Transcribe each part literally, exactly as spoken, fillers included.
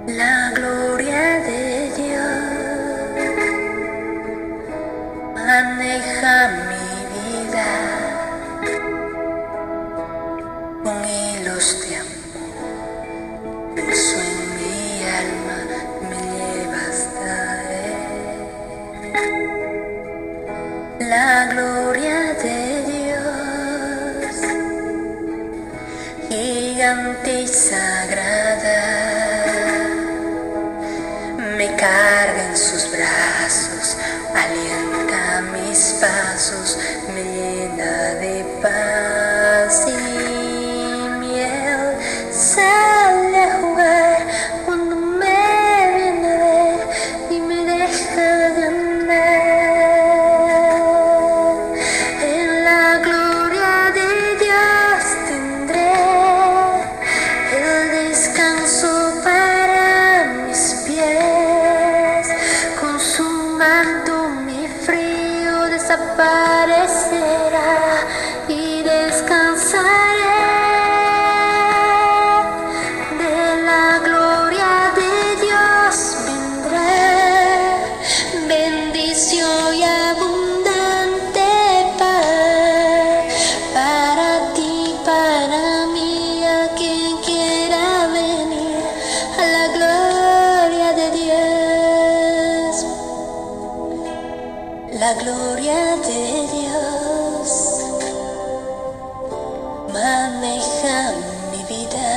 La gloria de Dios maneja mi vida con hilos de amor. Eso en mi alma me lleva hasta Él. La gloria de Dios, gigante y sagrada, me carga en sus brazos, alienta mis pasos, me llena de paz y miel. Sale a jugar cuando me viene a ver y me deja ganar. En la gloria de Dios tendré el descanso para mis pies. Con su manto mi frío desaparecerá y descansaré. De la gloria de Dios vendrá bendición y abundante paz para ti, para mí, a quien quiera venir a la gloria de Dios. La gloria de Dios maneja mi vida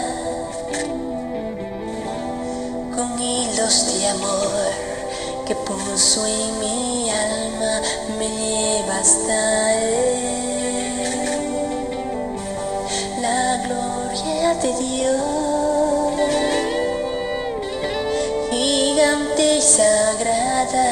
con hilos de amor que puso en mi alma, me lleva hasta Él. La gloria de Dios, gigante y sagrada,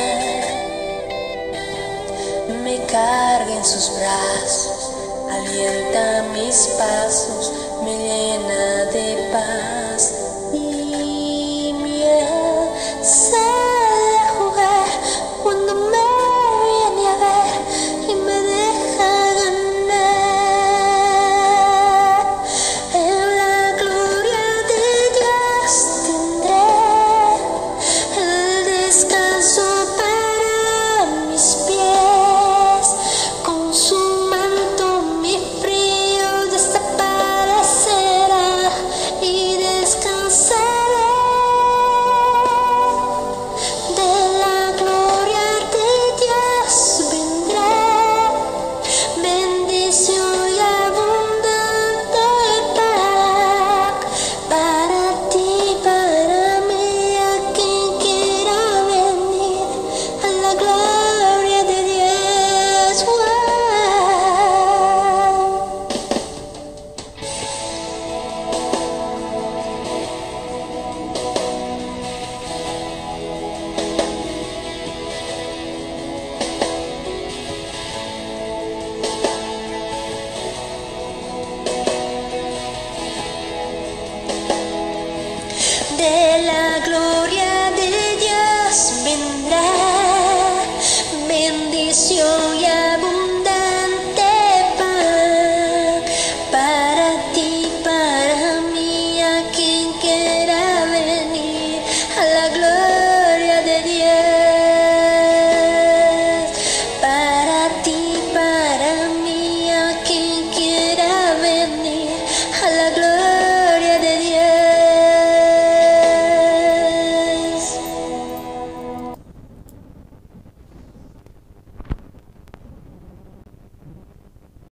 me carga en sus brazos, alienta mis pasos, me llena de paz y miel. Sale a jugar cuando me viene a ver y me deja ganar. En la gloria de Dios tendré el descanso para mis pies. Con su manto mi frío desaparecerá y descansaré. De la gloria de Dios vendrá bendición y abundante paz para ti, para mí, a quien quiera venir a la gloria de Dios. Wow. De la gloria